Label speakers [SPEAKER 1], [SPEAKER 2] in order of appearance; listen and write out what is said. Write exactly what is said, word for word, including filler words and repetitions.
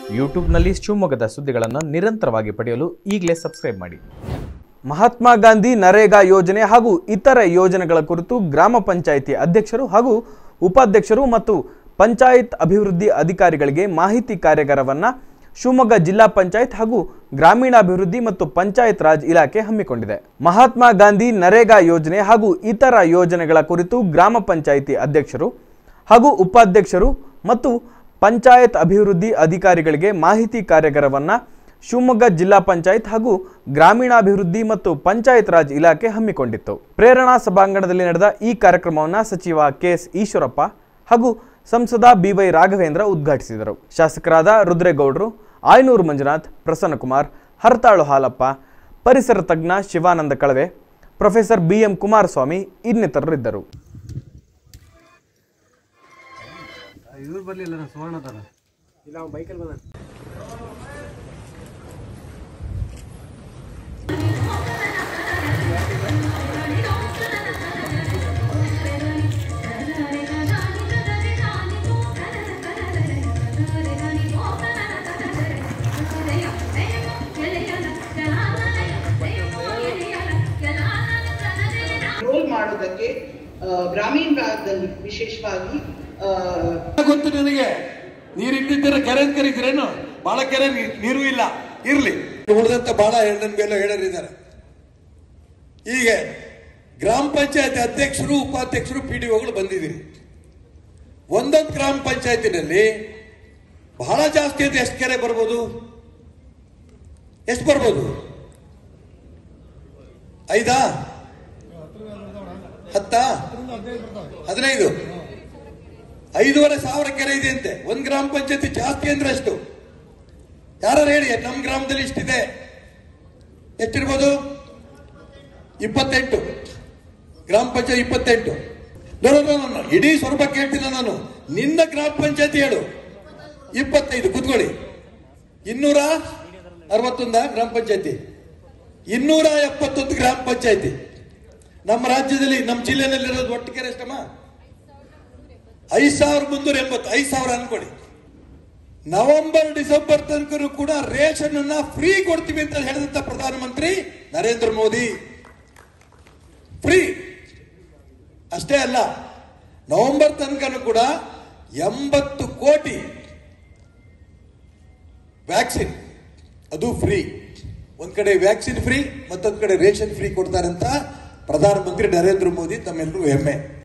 [SPEAKER 1] ಯೂಟ್ಯೂಬ್ನಲ್ಲಿ ಶಿವಮೊಗ್ಗದ ಸುದ್ದಿಗಳನ್ನು ನಿರಂತರವಾಗಿ ಪಡೆಯಲು ಈಗಲೇ ಸಬ್ಸ್ಕ್ರೈಬ್ ಮಾಡಿ. ಮಹಾತ್ಮ ಗಾಂಧಿ ನರೇಗಾ ಯೋಜನೆ ಹಾಗೂ ಇತರ ಯೋಜನೆಗಳ ಕುರಿತು ಗ್ರಾಮ ಪಂಚಾಯಿತಿ ಅಧ್ಯಕ್ಷರು ಹಾಗೂ ಉಪಾಧ್ಯಕ್ಷರು ಮತ್ತು ಪಂಚಾಯತ್ ಅಭಿವೃದ್ಧಿ ಅಧಿಕಾರಿಗಳಿಗೆ ಮಾಹಿತಿ ಕಾರ್ಯಾಗಾರವನ್ನು ಶಿವಮೊಗ್ಗ ಜಿಲ್ಲಾ ಪಂಚಾಯತ್ ಹಾಗೂ ಗ್ರಾಮೀಣಾಭಿವೃದ್ಧಿ ಮತ್ತು ಪಂಚಾಯತ್ ರಾಜ್ ಇಲಾಖೆ ಹಮ್ಮಿಕೊಂಡಿದೆ. ಮಹಾತ್ಮ ಗಾಂಧಿ ನರೇಗಾ ಯೋಜನೆ ಹಾಗೂ ಇತರ ಯೋಜನೆಗಳ ಕುರಿತು ಗ್ರಾಮ ಪಂಚಾಯಿತಿ ಅಧ್ಯಕ್ಷರು ಹಾಗೂ ಉಪಾಧ್ಯಕ್ಷರು ಮತ್ತು ಪಂಚಾಯತ್ ಅಭಿವೃದ್ಧಿ ಅಧಿಕಾರಿಗಳಿಗೆ ಮಾಹಿತಿ ಕಾರ್ಯಾಗಾರವನ್ನು ಶಿವಮೊಗ್ಗ ಜಿಲ್ಲಾ ಪಂಚಾಯತ್ ಹಾಗೂ ಗ್ರಾಮೀಣಾಭಿವೃದ್ಧಿ ಮತ್ತು ಪಂಚಾಯತ್ ರಾಜ್ ಇಲಾಖೆ ಹಮ್ಮಿಕೊಂಡಿತ್ತು. ಪ್ರೇರಣಾ ಸಭಾಂಗಣದಲ್ಲಿ ನಡೆದ ಈ ಕಾರ್ಯಕ್ರಮವನ್ನು ಸಚಿವ ಕೆ ಎಸ್ ಈಶ್ವರಪ್ಪ ಹಾಗೂ ಸಂಸದ ಬಿ ವೈ ರಾಘವೇಂದ್ರ ಉದ್ಘಾಟಿಸಿದರು. ಶಾಸಕರಾದ ರುದ್ರೇಗೌಡರು, ಆಯನೂರು ಮಂಜುನಾಥ್, ಪ್ರಸನ್ನಕುಮಾರ್, ಹರತಾಳು ಹಾಲಪ್ಪ, ಪರಿಸರ ತಜ್ಞ Shivananda Kalave, professor B M Kumaraswamy ಇನ್ನಿತರರಿದ್ದರು.
[SPEAKER 2] ರೋಲ್ ಮಾಡೋದಕ್ಕೆ ಗ್ರಾಮೀಣ ಭಾಗದಲ್ಲಿ ವಿಶೇಷವಾಗಿ
[SPEAKER 3] ಗೊತ್ತು ನನಗೆ ನೀರಿಟ್ಟಿದ್ದೀರ ಕೆರೆ ಅಂತ ಕರೀತೀರೇನು? ಬಹಳ ಕೆರೆ ನೀರು ಇಲ್ಲ, ಇರ್ಲಿ. ಉಳಿದಂತ ಬಹಳ ಹೆಣ್ಣನ್ ಮೇಲೆ ಹೇಳರಿದ್ದಾರೆ. ಈಗ ಗ್ರಾಮ ಪಂಚಾಯತ್ ಅಧ್ಯಕ್ಷರು, ಉಪಾಧ್ಯಕ್ಷರು, ಪಿ ಡಿ ಒಗಳು ಬಂದಿದ್ದೀರಿ. ಒಂದೊಂದು ಗ್ರಾಮ ಪಂಚಾಯತಿನಲ್ಲಿ ಬಹಳ ಜಾಸ್ತಿ ಅಂತ ಎಷ್ಟು ಕೆರೆ ಬರ್ಬೋದು? ಎಷ್ಟು ಬರ್ಬೋದು? ಐದಾ, ಹತ್ತ, ಹದಿನೈದು, ಐದೂವರೆ ಸಾವಿರ ಕೆರೆ ಇದೆ ಅಂತೆ ಒಂದ್ ಗ್ರಾಮ ಪಂಚಾಯತಿ. ಜಾಸ್ತಿ ಅಂದ್ರೆ ಎಷ್ಟು? ಯಾರು ಹೇಳಿ, ನಮ್ಮ ಗ್ರಾಮದಲ್ಲಿ ಇಷ್ಟಿದೆ. ಎಷ್ಟಿರ್ಬೋದು? ಇಪ್ಪತ್ತೆಂಟು ಗ್ರಾಮ ಪಂಚಾಯತ್. ಇಪ್ಪತ್ತೆಂಟು ನೋಡೋಣ, ಇಡೀ ಸ್ವರೂಪ ಕೇಳ್ತೀನಿ ನಾನು. ನಿನ್ನ ಗ್ರಾಮ ಪಂಚಾಯತಿ ಹೇಳು. ಇಪ್ಪತ್ತೈದು. ಕೂತ್ಕೊಳ್ಳಿ. ಇನ್ನೂರ ಅರವತ್ತೊಂದ ಗ್ರಾಮ ಪಂಚಾಯತಿ, ಇನ್ನೂರ ಎಪ್ಪತ್ತೊಂದು ಗ್ರಾಮ ಪಂಚಾಯತಿ. ನಮ್ಮ ರಾಜ್ಯದಲ್ಲಿ, ನಮ್ಮ ಜಿಲ್ಲೆನಲ್ಲಿರೋದು ಒಟ್ಟು ಕೆರೆ ಎಷ್ಟಮ್ಮ? ಐದ್ ಸಾವಿರ ಮುನ್ನೂರ ಎಂಬತ್ತು. ಐದ್ ಸಾವಿರ ಅನ್ಕೊಡಿ. ನವೆಂಬರ್ ಡಿಸೆಂಬರ್ ತನಕ ಕೂಡ ರೇಷನ್ ಅನ್ನ ಫ್ರೀ ಕೊಡ್ತೀವಿ ಅಂತ ಹೇಳಿದಂತ ಪ್ರಧಾನಮಂತ್ರಿ ನರೇಂದ್ರ ಮೋದಿ. ಫ್ರೀ ಅಷ್ಟೇ ಅಲ್ಲ, ನವೆಂಬರ್ ತನಕ ಕೂಡ ಎಂಬತ್ತು ಕೋಟಿ ವ್ಯಾಕ್ಸಿನ್, ಅದು ಫ್ರೀ. ಒಂದ್ ಕಡೆ ವ್ಯಾಕ್ಸಿನ್ ಫ್ರೀ, ಮತ್ತೊಂದ್ ಕಡೆ ರೇಷನ್ ಫ್ರೀ ಕೊಡ್ತಾರೆ ಅಂತ ಪ್ರಧಾನಮಂತ್ರಿ ನರೇಂದ್ರ ಮೋದಿ. ತಮ್ಮೆಲ್ಲರೂ ಹೆಮ್ಮೆ.